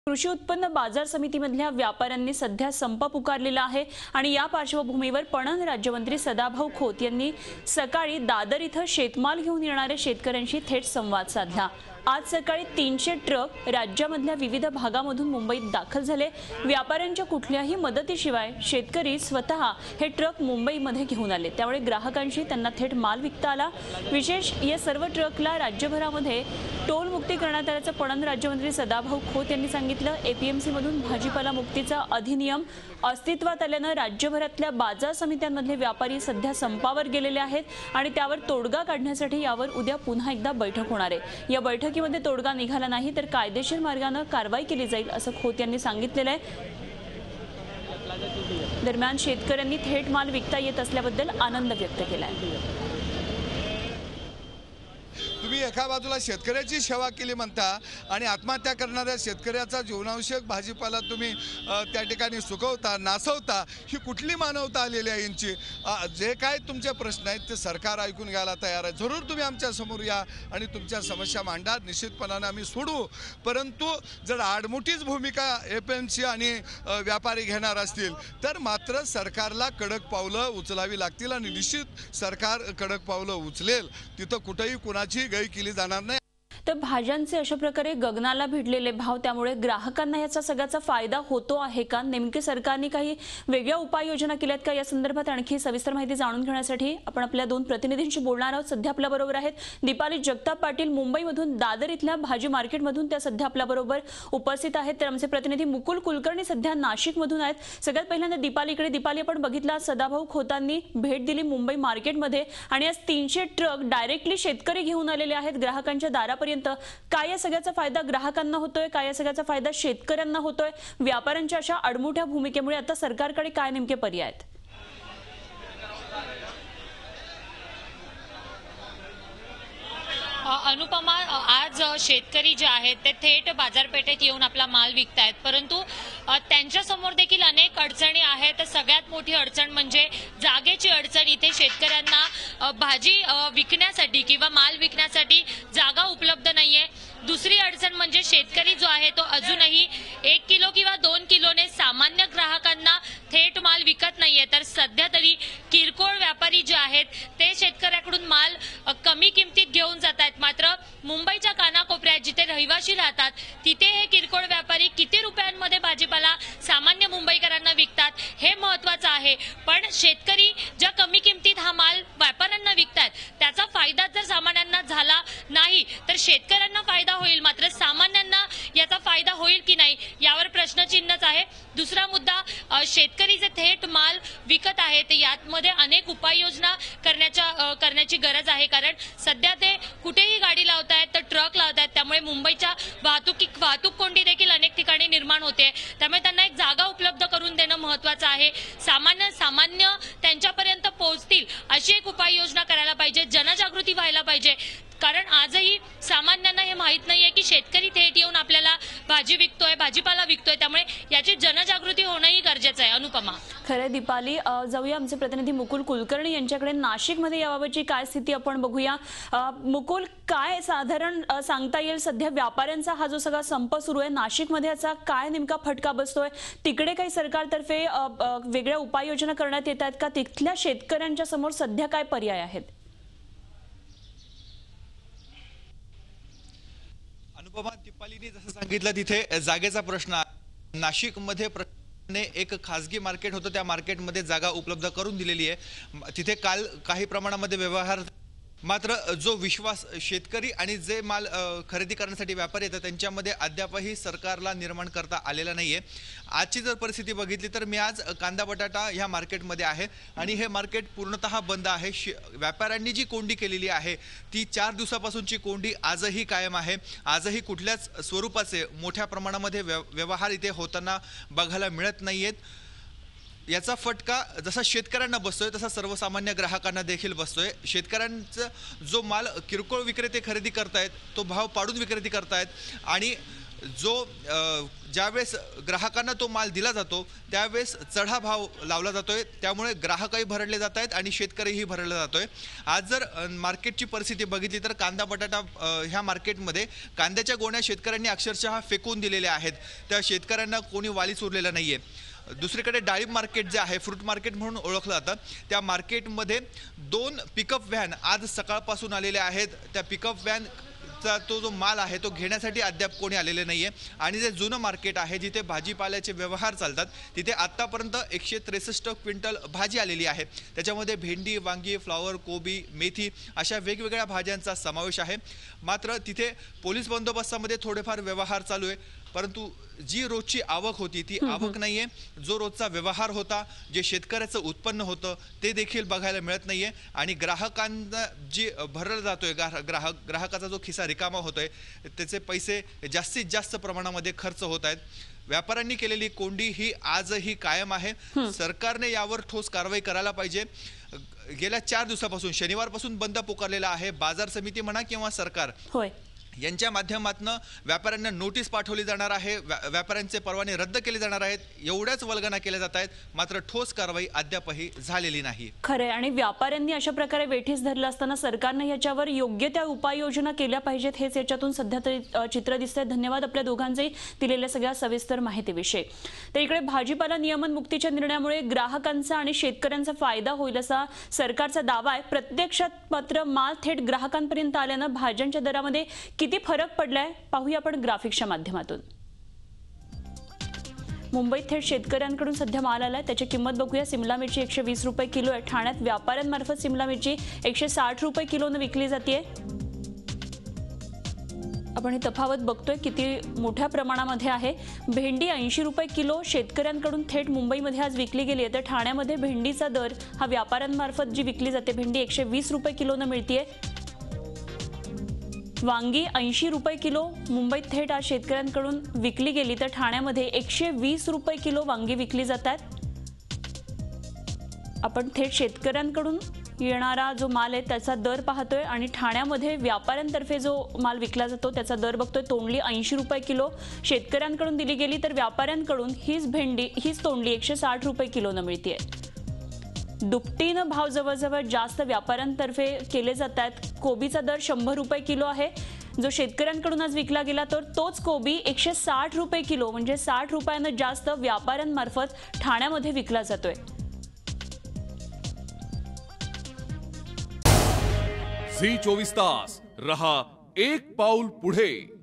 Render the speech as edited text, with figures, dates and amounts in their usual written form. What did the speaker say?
कृषी उत्पन्न बाजार समितीमधल्या व्यापाऱ्यांनी सध्या संप पुकारलेला आहे आणि या पार्श्वभूमीवर पणन राज्यमंत्री सदाभाऊ खोत यांनी सकाळी दादर इथं शेतमाल घेऊन येणाऱ्या शेतकऱ्यांशी थेट संवाद साधला। आज सकाळी 300 ट्रक राज्यामधल्या विविध भागांमधून मुंबईत दाखल झाले। व्यापाऱ्यांच्या कुठल्याही मदतीशिवाय शेतकरी स्वतः हे ट्रक मुंबईमध्ये घेऊन आले, त्यामुळे ग्राहकांशी त्यांना थेट माल विकता आला। विशेष या सर्व ट्रकला राज्यभरामध्ये टोल मुक्ती करण्यात आल्याचं पणन राज्यमंत्री सदाभाऊ खोत यांनी सांगितलं। एपीएमसी मधून भाजीपाला मुक्तीचा अधिनियम अस्तित्वात आल्यानं राज्यभरातल्या बाजार समित्यांमधले व्यापारी सध्या संपावर गेलेले आहेत आणि त्यावर तोडगा काढण्यासाठी यावर उद्या पुन्हा एकदा बैठक होणार आहे। या बैठकीमध्ये तोडगा निघाला नाही तर कायदेशीर मार्गाने कारवाई केली जाईल असं खोत यांनी सांगितलेलं आहे। दरम्यान शेतकऱ्यांनी थेट माल विकता येत असल्याबद्दल आनंद व्यक्त केलाय। तुम्ही एका बाजूला शेतकऱ्याची सेवा केली म्हणता आणि आत्महत्या करणाऱ्या शेतकऱ्याचा जीवनावश्यक भाजीपाला तुम्ही त्या ठिकाणी सुकवता, नासवता, ही कुठली मानवता आलेली आहे यांची? जे काय तुमचे प्रश्न आहेत ते सरकार ऐकून घ्यायला तयार आहे। जरूर तुम्ही आमच्या समोर या आणि तुमच्या समस्या मांडा, निश्चितपणाने आम्ही सोडू। परंतु जर आडमुठीच भूमिका एपीएमसी आणि व्यापारी घेणार असतील तर मात्र सरकारला कडक पावलं उचलावी लागतील आणि निश्चित सरकार कडक पावलं उचलेल, तिथं कुठेही कुणाची गय केली जाणार नाही। तर भाज्यांचे अशा प्रकारे गगनाला भिडलेले भाव, त्यामुळे ग्राहकांना याचा सगळ्याचा फायदा होतो आहे का? नेमके सरकारने काही वेगळ्या उपाययोजना केल्यात का? या संदर्भात आणखी सविस्तर माहिती जाणून घेण्यासाठी आपण आपल्या दोन प्रतिनिधींशी बोलणार आहोत। सध्या आपल्या बरोबर आहेत दीपाली जगताप पाटील, मुंबईमधून दादर इथल्या भाजी मार्केटमधून त्या सध्या आपल्या बरोबर उपस्थित आहेत। तर आमचे प्रतिनिधी मुकुल कुलकर्णी सध्या नाशिकमधून आहेत। सगळ्यात पहिल्यांदा दीपालीकडे। दीपाली, आपण बघितला सदाभाऊ खोतांनी भेट दिली मुंबई मार्केटमध्ये आणि आज 300 ट्रक डायरेक्टली शेतकरी घेऊन आलेले आहेत ग्राहकांच्या दारापर्यंत। काय या सगळ्याचा फायदा ग्राहकांना होतोय? काय या सगळ्याचा फायदा शेतकऱ्यांना होतोय? व्यापाऱ्यांच्या अशा अडमुठ्या भूमिकेमुळे आता सरकारकडे काय नेमके पर्याय आहेत? अनुपमा, आज शेतकरी जे आहेत ते थेट बाजारपेठेत येऊन आपला माल विकतायत, परंतु त्यांच्या समोर देखील अनेक अडचणी आहेत। सगळ्यात मोठी अडचण म्हणजे जागेची अडचण। इथे शेतकऱ्यांना भाजी विकण्यासाठी किंवा माल विकण्यासाठी जागा उपलब्ध नाहीये। दुसरी अडचण म्हणजे शेतकरी जो आहे तो अजूनही 1 किलो किंवा 2 किलोने सामान्य ग्राहकांना थेट माल विकत नाहीये। तर सध्या तरी किरकोळ व्यापारी जे आहेत ते शेतकऱ्याकडून माल कमी किमतीत घेऊन जात आहेत, मात्र मुंबईच्या कानाकोपऱ्यात जिथे रहिवासी राहतात तिथे हे किरकोळ व्यापारी किती रुपयांमध्ये भाजीपाला सामान्य मुंबईकरांना विकतात हे महत्त्वाचं आहे। पण शेतकरी ज्या कमी किमतीत हा माल व्यापाऱ्यांना विकतात त्याचा फायदा जर सामान्यांना झाला नाही तर शेतकऱ्यांना फायदा होईल, मात्र सामान्यांना याचा फायदा होईल की नाही यावर प्रश्नचिन्हच आहे। दुसरा मुद्दा, शेतकरी जे थेट माल विकत आहेत यामध्ये अनेक उपाययोजना करण्याची गरज आहे, कारण सध्या ते कुठेही गाडी लावतायत तर ट्रक लावतायत, त्यामुळे मुंबईच्या वाहतूक कोंडी देखील अनेक ठिकाणी निर्माण होते। त्यामुळे त्यांना एक जागा उपलब्ध करून देणं महत्त्वाचं आहे। सामान्य त्यांच्यापर्यंत पोहोचतील अशी एक उपाययोजना करायला पाहिजे, जनजागृती व्हायला पाहिजे, कारण आजही सामान्यांना हे माहित नाहीये की शेतकरी थेट येऊन आपल्याला भाजी विकतोय, भाजीपाला विकतोय, त्यामुळे याची जनजागृती होणंही गरजेचं आहे। अनुपमा, खरे दीपाली, जाऊया आमचे प्रतिनिधी मुकुल कुलकर्णी यांच्याकडे। नाशिकमध्ये याबाबतची काय स्थिती आपण बघूया। मुकुल, काय साधारण सांगता येईल सध्या व्यापाऱ्यांचा हा जो सगळा संप सुरू आहे नाशिकमध्ये याचा काय नेमका फटका बसतोय? तिकडे काही सरकारतर्फे वेगळ्या उपाययोजना करण्यात येत आहेत का? तिथल्या शेतकऱ्यांच्या समोर सध्या काय पर्याय आहेत? अनुपमा, दीपालीने जसं सांगितलं तिथे जागेचा प्रश्न आहे। नाशिकमध्ये एक खासगी मार्केट होतं, त्या मार्केटमध्ये जागा उपलब्ध करून दिलेली आहे। तिथे काल काही प्रमाणामध्ये व्यवहार, मात्र जो विश्वास शेतकरी आणि जे माल खरेदी करण्यासाठी व्यापारी येतात त्यांच्यामध्ये अद्यापही सरकारला निर्माण करता आलेला नाहीये। आजची जर परिस्थिती बघितली तर मी आज कांदा बटाटा ह्या मार्केटमध्ये आहे आणि हे मार्केट पूर्णतः बंद आहे। व्यापाऱ्यांनी जी कोंडी केलेली आहे ती 4 दिवसापासूनची कोंडी आजही कायम आहे। आजही कुठल्याच स्वरूपाचे मोठ्या प्रमाणामध्ये व्यवहार इथे होताना बघायला मिळत नाहीयेत। याचा फटका जसा शेतकऱ्यांना बसतोय तसा सर्वसामान्य ग्राहकांना देखील बसतोय। शेतकऱ्यांचा जो माल किरकोळ विक्रेते खरेदी करतायत तो भाव पाडून विक्रेते करतायत आणि जो ज्यावेळेस ग्राहकांना तो माल दिला जातो त्यावेळेस चढा भाव लावला जातोय, त्यामुळे ग्राहकही भरडले जात आहेत आणि शेतकरीही भरडला जातोय। आज जर मार्केटची परिस्थिती बघितली तर कांदा बटाटा ह्या मार्केटमध्ये कांद्याच्या गोण्या शेतकऱ्यांनी अक्षरशः फेकून दिलेल्या आहेत, त्या शेतकऱ्यांना कोणी वालीच उरलेला नाहीये। दुसरीकडे डाळिंब मार्केट जे आहे, फ्रूट मार्केट म्हणून ओळखलं जातं, त्या मार्केटमध्ये 2 पिकअप व्हॅन आज सकाळपासून आलेल्या आहेत। त्या पिकअप व्हॅन तो जो माल आहे तो घेण्यासाठी अद्याप कोणी आलेले नाहीये आणि जे जुनं मार्केट आहे जिथे भाजीपाल्याचे व्यवहार चालतात तिथे आतापर्यंत 163 क्विंटल भाजी आलेली आहे। त्याच्यामध्ये भेंडी, वांगी, फ्लावर, कोबी, मेथी अशा वेगवेगळ्या भाज्यांचा समावेश आहे। मात्र तिथे पोलीस बंदोबस्तामध्ये थोडेफार व्यवहार चालू आहे, परंतु जी रोजची आवक होती ती आवक नाहीये। जो रोजचा व्यवहार होता, जे शेतकऱ्याचं उत्पन्न होतं ते देखील बघायला मिळत नाहीये आणि ग्राहकांना जी भरला जातोय, ग्राहकाचा जो खिसा रिकामा होतोय त्याचे पैसे जास्तीत जास्त प्रमाणामध्ये खर्च होत आहेत। व्यापाऱ्यांनी केलेली कोंडी ही आजही कायम आहे। सरकारने यावर ठोस कारवाई करायला पाहिजे। गेल्या 4 दिवसापासून शनिवारपासून बंद पुकारलेला आहे। बाजार समिती म्हणा किंवा सरकार यांच्या माध्यमातून व्यापाऱ्यांना नोटीस पाठवली जाणार आहे, व्यापाऱ्यांचे परवाने रद्द केले जाणार आहेत, एवढ्याच वल्गना केल्या जात आहेत, मात्र ठोस कारवाई अद्यापही झालेली नाही। खरे आणि व्यापाऱ्यांनी अशा प्रकारे वेठीस धरलं असताना सरकारने याच्यावर योग्य त्या उपाययोजना केल्या पाहिजेत, हेच याच्यातून सध्या तरी चित्र दिसतंय। धन्यवाद आपल्या दोघांचे दिलेल्या सगळ्या सविस्तर माहितीविषयी। तर इकडे भाजीपाला नियमन मुक्तीच्या निर्णयामुळे ग्राहकांचा आणि शेतकऱ्यांचा फायदा होईल असा सरकारचा दावा आहे। प्रत्यक्षात मात्र माल थेट ग्राहकांपर्यंत आल्यानं भाज्यांच्या दरामध्ये किती फरक पडलाय पाहूया आपण ग्राफिक्सच्या माध्यमातून। मुंबईत थेट शेतकऱ्यांकडून सध्या माल आलाय, त्याची किंमत बघूया। सिमला मिरची 120 रुपये किलो आहे। ठाण्यात व्यापाऱ्यांमार्फत सिमला मिरची 160 रुपये किलोने विकली जाते। आपण ही तफावत बघतोय किती मोठ्या प्रमाणामध्ये आहे। भेंडी 80 रुपये किलो शेतकऱ्यांकडून थेट मुंबईमध्ये आज विकली गेली आहे। तर ठाण्यामध्ये भेंडीचा दर हा व्यापाऱ्यांमार्फत जी विकली जाते भेंडी 120 रुपये किलोने मिळते। वांगी 80 रुपये किलो मुंबईत थेट आज शेतकऱ्यांकडून विकली गेली, तर ठाण्यामध्ये 120 रुपये किलो वांगी विकली जातात। आपण थेट शेतकऱ्यांकडून येणारा जो माल आहे त्याचा दर पाहतोय आणि ठाण्यामध्ये व्यापाऱ्यांतर्फे जो माल विकला जातो त्याचा दर बघतोय। तोंडली 80 रुपये किलो शेतकऱ्यांकडून दिली गेली, तर व्यापाऱ्यांकडून हीच तोंडली 160 रुपये किलोने मिळते। दुपटीनं भाव जवळजवळ जास्त व्यापाऱ्यांतर्फे केले जातात। कोबीचा दर 100 रुपये किलो आहे, जो शेतकऱ्यांकडून आज विकला गेला तर तोच कोबी 160 रुपये किलो म्हणजे 60 रुपयानं जास्त व्यापाऱ्यांमार्फत ठाण्यामध्ये विकला जातोय। झी 24 तास रहा एक पाऊल पुढे।